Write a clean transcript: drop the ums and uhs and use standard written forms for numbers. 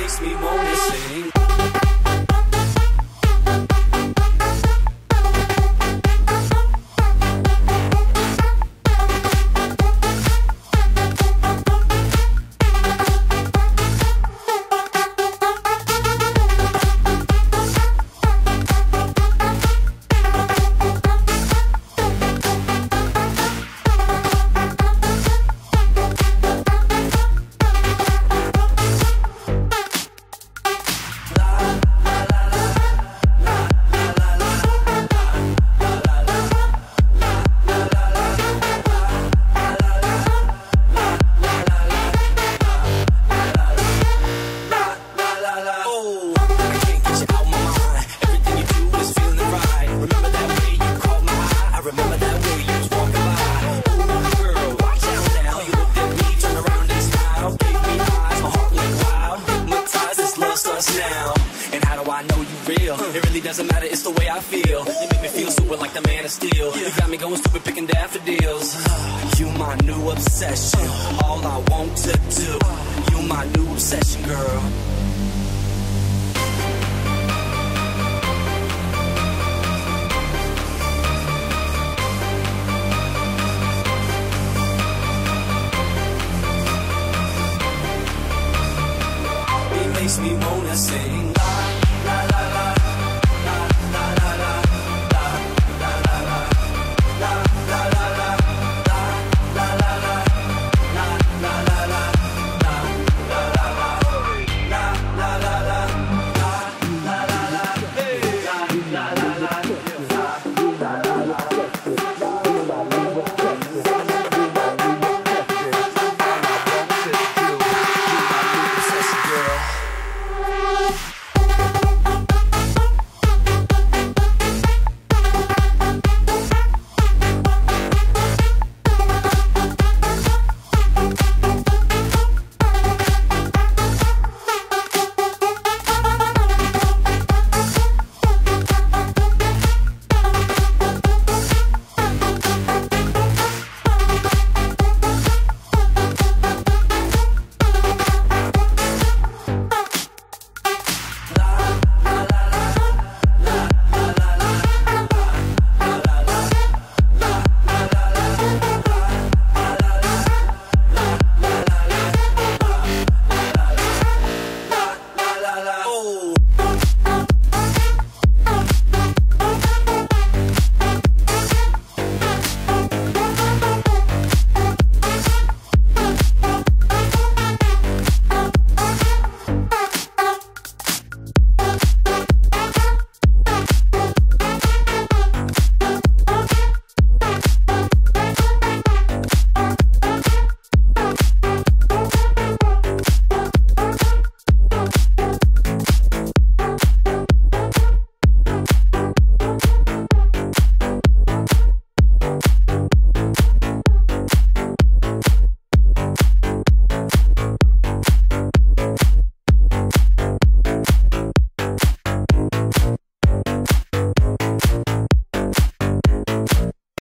makes me wanna sing. Now. And how do I know you real? It really doesn't matter, it's the way I feel. You make me feel super like the man of steel. You got me going stupid picking daffodils. You my new obsession, all I want to do. You my new obsession, girl. Makes me wanna sing.